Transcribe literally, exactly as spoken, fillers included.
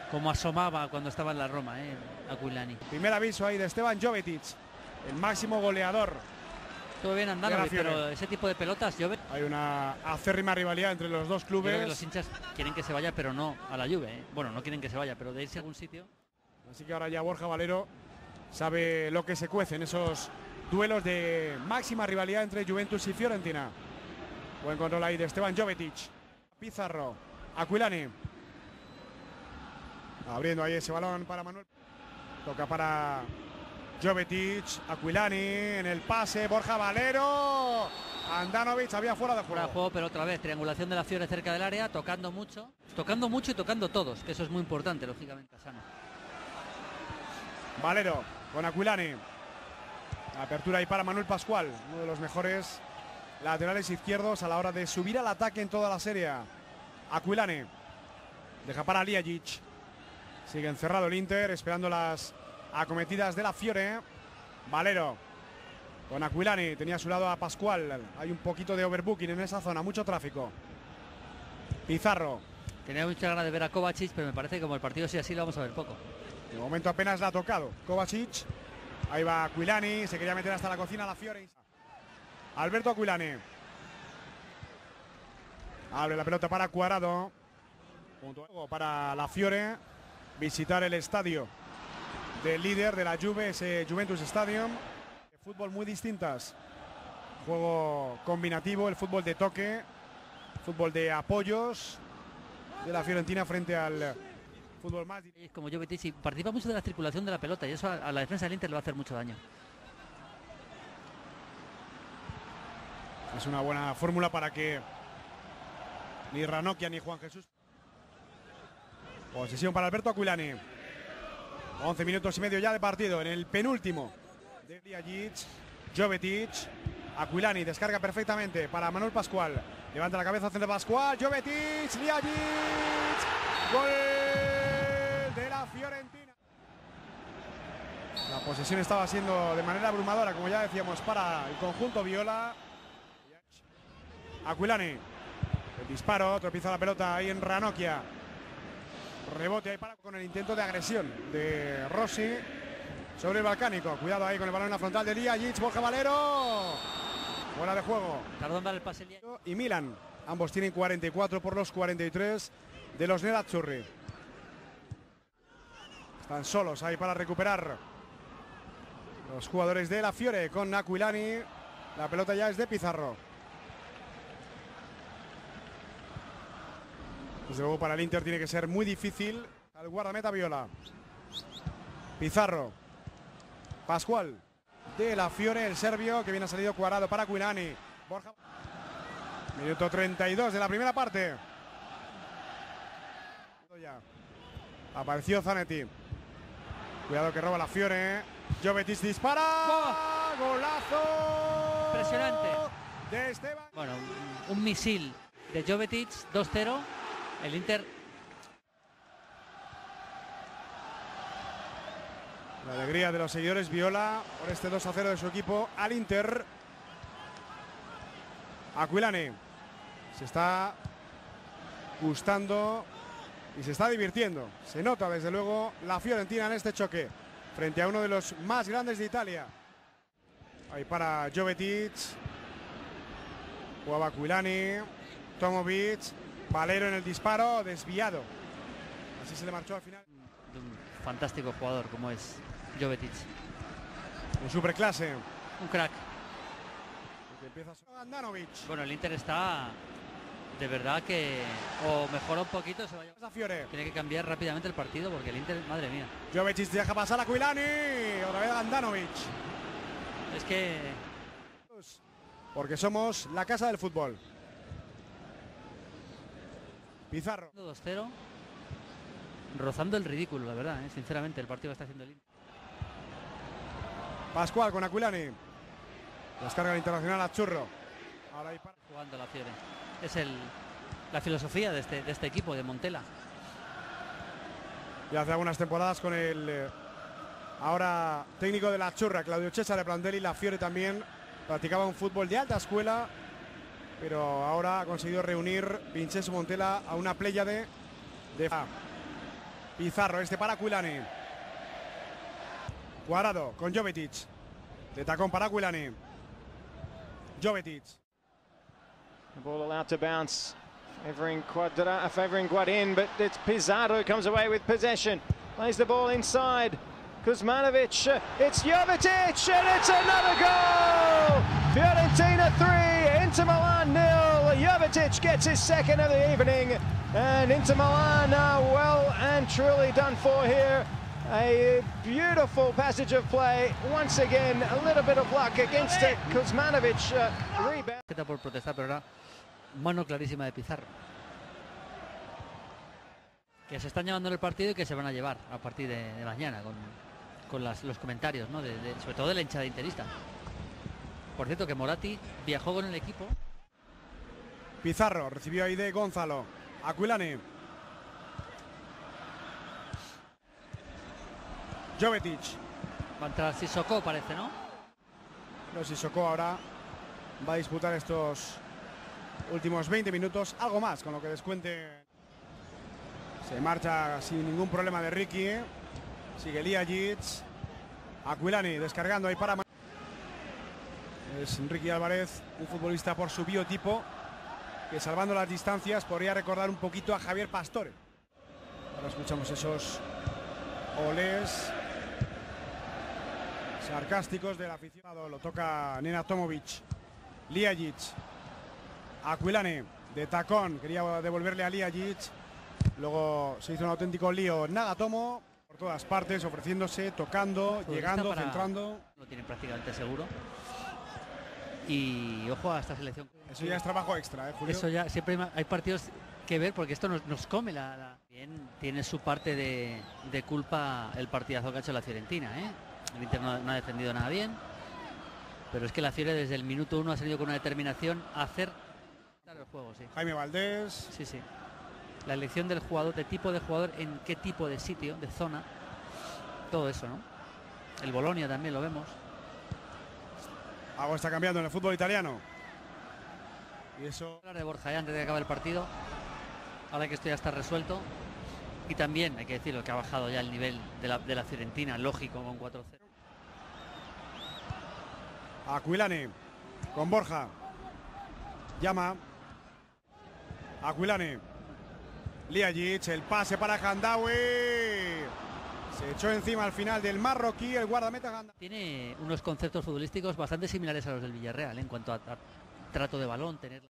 como asomaba cuando estaba en la Roma, eh, Aquilani. Primer aviso ahí de Esteban Jovetic, el máximo goleador. Estuvo bien andando, pero ese tipo de pelotas, Jovetic. Hay una acérrima rivalidad entre los dos clubes. Yo creo que los hinchas quieren que se vaya, pero no a la Juve. ¿eh? Bueno, no quieren que se vaya, pero de irse a algún sitio. Así que ahora ya Borja Valero sabe lo que se cuece en esos duelos de máxima rivalidad entre Juventus y Fiorentina. Buen control ahí de Esteban Jovetic. Pizarro, Aquilani. Abriendo ahí ese balón para Manuel. Toca para Jovetic, Aquilani en el pase, Borja Valero. Andanovic había fuera de juego. Fuera de juego, pero otra vez, triangulación de la Fiore cerca del área, tocando mucho. Tocando mucho y tocando todos, que eso es muy importante, lógicamente, Casano. Valero con Aquilani. Apertura ahí para Manuel Pascual, uno de los mejores laterales izquierdos a la hora de subir al ataque en toda la serie. Aquilani deja para Ljajic. Sigue encerrado el Inter, esperando las acometidas de la Fiore. Valero con Aquilani, tenía a su lado a Pascual. Hay un poquito de overbooking en esa zona, mucho tráfico. Pizarro. Tenía mucha ganas de ver a Kovacic, pero me parece que como el partido sea así, lo vamos a ver poco. De momento apenas la ha tocado Kovacic. Ahí va Aquilani, se quería meter hasta la cocina la Fiore. Alberto Aquilani. Abre la pelota para Cuadrado. Punto para la Fiore. Visitar el estadio del líder de la Juve, ese Juventus Stadium. Fútbol muy distintas. Juego combinativo, el fútbol de toque, fútbol de apoyos de la Fiorentina frente al fútbol más. Es como Jovetic, y participa mucho de la circulación de la pelota y eso a, a la defensa del Inter le va a hacer mucho daño. Es una buena fórmula para que ni Ranocchia ni Juan Jesús. Posesión para Alberto Aquilani. once minutos y medio ya de partido en el penúltimo de Ljajic. Jovetic. Aquilani descarga perfectamente para Manuel Pascual. Levanta la cabeza hacia Pascual. Jovetic. Ljajic. Gol de la Fiorentina. La posesión estaba siendo de manera abrumadora, como ya decíamos, para el conjunto viola. Aquilani. El disparo. Tropieza la pelota ahí en Ranocchia. Rebote ahí para con el intento de agresión de Rossi sobre el balcánico. Cuidado ahí con el balón en la frontal de Ljajic. Borja Valero. Fuera de juego. Tardó en dar el pase. Y Milan. Ambos tienen cuarenta y cuatro por los cuarenta y tres de los Nerazzurri. Están solos ahí para recuperar los jugadores de la Fiore con Aquilani. La pelota ya es de Pizarro. Desde luego para el Inter tiene que ser muy difícil. Al guardameta viola. Pizarro. Pascual. De la Fiore, el serbio, que viene ha salido Cuadrado para Aquilani. Borja. Minuto treinta y dos de la primera parte. Ya. Apareció Zanetti. Cuidado que roba la Fiore. Jovetic dispara. ¡Oh! Golazo. Impresionante. De Esteban. Bueno, un, un misil de Jovetic, dos cero. El Inter. La alegría de los seguidores viola por este dos a cero de su equipo al Inter. Aquilani se está gustando y se está divirtiendo. Se nota desde luego la Fiorentina en este choque frente a uno de los más grandes de Italia. Ahí para Jovetic. Jugaba Aquilani. Tomovic. Valero en el disparo, desviado. Así se le marchó al final. Un fantástico jugador como es Jovetic. En superclase. Un crack. Andanovic. Bueno, el Inter está de verdad que o mejora un poquito, se vaya a Fiore. Tiene que cambiar rápidamente el partido porque el Inter, madre mía. Jovetic deja pasar a Aquilani. Otra vez Andanovic. Es que porque somos la casa del fútbol. Pizarro. dos cero. Rozando el ridículo, la verdad, ¿eh? Sinceramente, el partido que está haciendo el Inter. Pascual con Aquilani. Descarga el internacional a Churro. Ahora ahí para... Jugando la Fiore. Es el, la filosofía de este, de este equipo, de Montella. Ya hace algunas temporadas con el eh, ahora técnico de la Churra, Claudio Cesare Prandelli. La Fiore también practicaba un fútbol de alta escuela, pero ahora ha conseguido reunir Vincenzo Montella a una pléyade de... Pizarro, este para Aquilani. Cuadrado con Jovetic. De tacón para Aquilani. Jovetic. The ball allowed to bounce. Favoring Quadra, favoring Guadin, but it's Pizarro who comes away with possession. Plays the ball inside. Kuzmanovic, it's Jovetic, and it's another goal! Fiorentina three, Inter Milan nil. Jovetic gets his second of the evening, and Inter Milan are well and truly done for here. A beautiful passage of play. Once again, a little bit of luck against it. Kuzmanovic uh, rebound. Por protestar, pero era mano clarísima de Pizarro. Que se están llevando en el partido y que se van a llevar a partir de, de mañana con, con las, los comentarios, ¿no? De, de, sobre todo de la hinchada interista. Por cierto, que Moratti viajó con el equipo. Pizarro recibió ahí de Gonzalo. Aquilani. Jovetic. Va a entrar Sissoko, parece, ¿no? No, Sissoko ahora va a disputar estos últimos veinte minutos, algo más con lo que descuente. Se marcha sin ningún problema de Ricky. Sigue Liajic. Aquilani descargando ahí para... Es Ricky Álvarez, un futbolista por su biotipo, que salvando las distancias podría recordar un poquito a Javier Pastore. Ahora escuchamos esos olés sarcásticos del aficionado. Lo toca Nena Tomovic. Liajic. Aquilani de tacón. Quería devolverle a Liajic. Luego se hizo un auténtico lío. Nagatomo por todas partes, ofreciéndose, tocando, llegando, para... centrando. Lo tienen prácticamente seguro. Y ojo a esta selección. Eso ya es trabajo extra, ¿eh, Julio? Eso ya, siempre hay partidos que ver porque esto nos, nos come la, la... Bien, tiene su parte de, de culpa el partidazo que ha hecho la Fiorentina, ¿eh? El Inter no, no ha defendido nada bien, pero es que la Fiore desde el minuto uno ha salido con una determinación a hacer el juego, sí. Jaime Valdés. Sí, sí. La elección del jugador, de tipo de jugador, en qué tipo de sitio, de zona, todo eso, ¿no? El Bolonia también lo vemos. Algo está cambiando en el fútbol italiano. Y eso... Hablar de Borja ya antes de que acabe el partido. Ahora que esto ya está resuelto. Y también, hay que decirlo, que ha bajado ya el nivel de la, de la Fiorentina, lógico, con cuatro cero. Aquilani con Borja. Llama. Aquilani. Liajic, el pase para Handawi. Se echó encima al final del marroquí el guardameta Handawi. Tiene unos conceptos futbolísticos bastante similares a los del Villarreal, ¿eh? En cuanto a, a trato de balón, tener...